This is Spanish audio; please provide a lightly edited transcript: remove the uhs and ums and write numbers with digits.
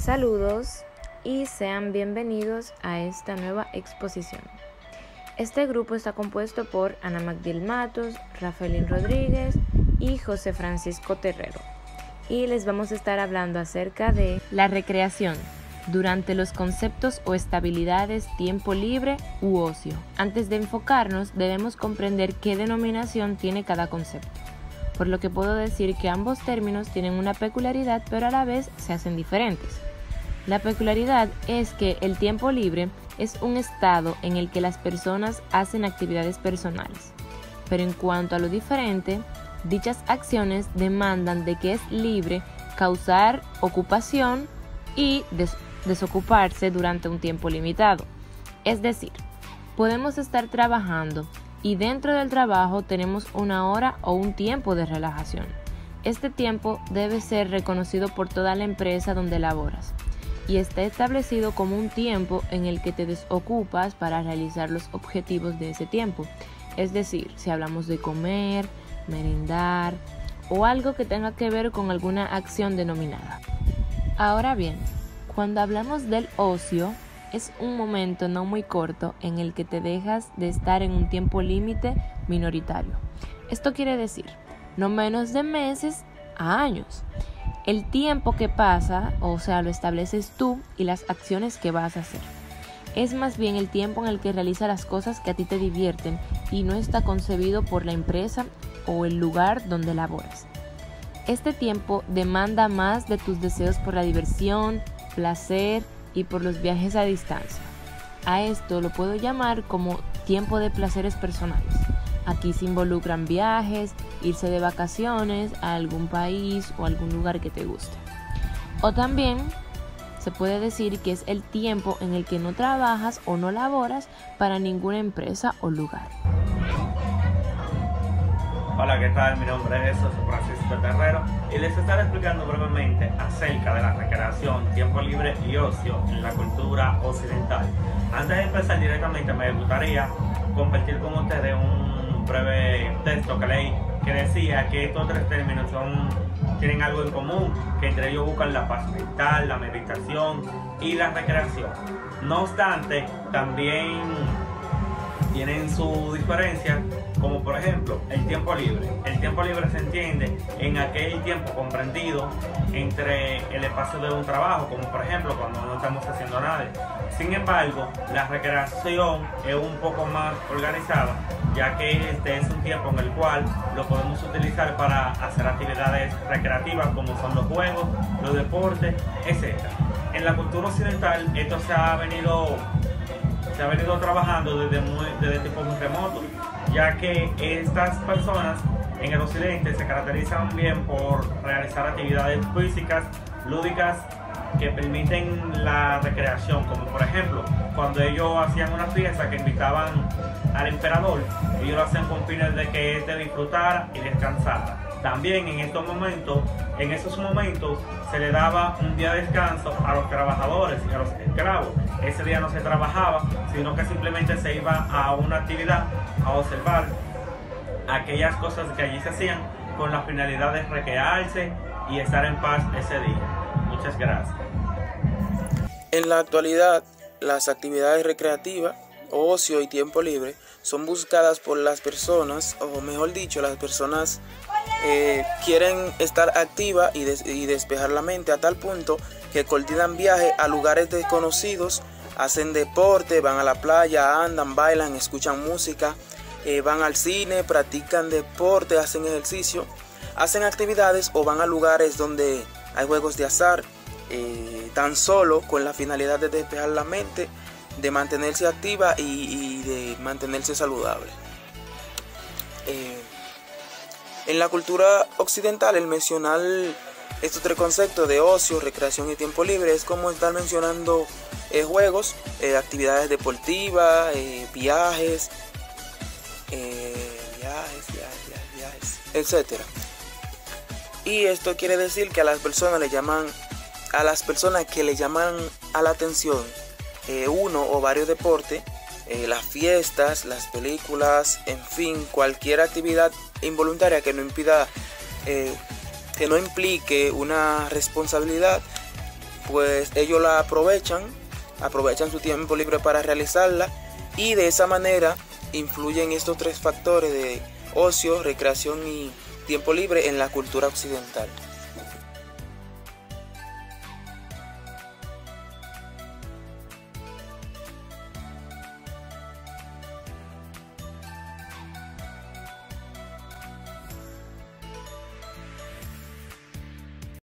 Saludos y sean bienvenidos a esta nueva exposición. Este grupo está compuesto por Ana Magdiel Matos, Rafaelín Rodríguez y José Francisco Terrero. Y les vamos a estar hablando acerca de la recreación durante los conceptos o estabilidades tiempo libre u ocio. Antes de enfocarnos, debemos comprender qué denominación tiene cada concepto, por lo que puedo decir que ambos términos tienen una peculiaridad, pero a la vez se hacen diferentes. La peculiaridad es que el tiempo libre es un estado en el que las personas hacen actividades personales, pero en cuanto a lo diferente, dichas acciones demandan de que es libre causar ocupación y desocuparse durante un tiempo limitado. Es decir, podemos estar trabajando y dentro del trabajo tenemos una hora o un tiempo de relajación. Este tiempo debe ser reconocido por toda la empresa donde laboras y está establecido como un tiempo en el que te desocupas para realizar los objetivos de ese tiempo. Es decir, si hablamos de comer, merendar o algo que tenga que ver con alguna acción denominada. Ahora bien, cuando hablamos del ocio, es un momento no muy corto en el que te dejas de estar en un tiempo límite minoritario. Esto quiere decir, no menos de meses a años. El tiempo que pasa, o sea, lo estableces tú y las acciones que vas a hacer. Es más bien el tiempo en el que realizas las cosas que a ti te divierten y no está concebido por la empresa o el lugar donde laboras. Este tiempo demanda más de tus deseos por la diversión, placer y por los viajes a distancia. A esto lo puedo llamar como tiempo de placeres personales. Aquí se involucran viajes, irse de vacaciones a algún país o algún lugar que te guste. O también se puede decir que es el tiempo en el que no trabajas o no laboras para ninguna empresa o lugar. Hola, ¿qué tal? Mi nombre es José Francisco Terrero y les estaré explicando brevemente acerca de la recreación, tiempo libre y ocio en la cultura occidental. Antes de empezar directamente, me gustaría compartir con ustedes un breve texto que leí que decía que estos tres términos tienen algo en común, que entre ellos buscan la paz mental, la meditación y la recreación. No obstante, también tienen su diferencia, como por ejemplo el tiempo libre. El tiempo libre se entiende en aquel tiempo comprendido entre el espacio de un trabajo, como por ejemplo cuando no estamos haciendo nada. Sin embargo, la recreación es un poco más organizada, ya que este es un tiempo en el cual lo podemos utilizar para hacer actividades recreativas como son los juegos, los deportes, etc. En la cultura occidental esto se ha venido trabajando desde tiempos muy remotos, ya que estas personas en el occidente se caracterizan bien por realizar actividades físicas, lúdicas, que permiten la recreación, como por ejemplo cuando ellos hacían una fiesta que invitaban al emperador, ellos lo hacían con fines de que éste disfrutara y descansara. También en esos momentos se le daba un día de descanso a los trabajadores y a los esclavos. Ese día no se trabajaba, sino que simplemente se iba a una actividad a observar aquellas cosas que allí se hacían con la finalidad de recrearse y estar en paz ese día. Muchas gracias. En la actualidad, las actividades recreativas, ocio y tiempo libre son buscadas por las personas, o mejor dicho, las personas quieren estar activas y despejar la mente a tal punto que coordinan viajes a lugares desconocidos, hacen deporte, van a la playa, andan, bailan, escuchan música, van al cine, practican deporte, hacen ejercicio, hacen actividades o van a lugares donde hay juegos de azar, tan solo con la finalidad de despejar la mente, de mantenerse activa y de mantenerse saludable. En la cultura occidental, el mencionar estos tres conceptos de ocio, recreación y tiempo libre es como estar mencionando juegos, actividades deportivas, viajes, etc. Y esto quiere decir que a las personas que le llaman a la atención uno o varios deportes, las fiestas, las películas, en fin, cualquier actividad involuntaria que no implique una responsabilidad, pues ellos la aprovechan su tiempo libre para realizarla, y de esa manera influyen estos tres factores de ocio, recreación y tiempo libre en la cultura occidental.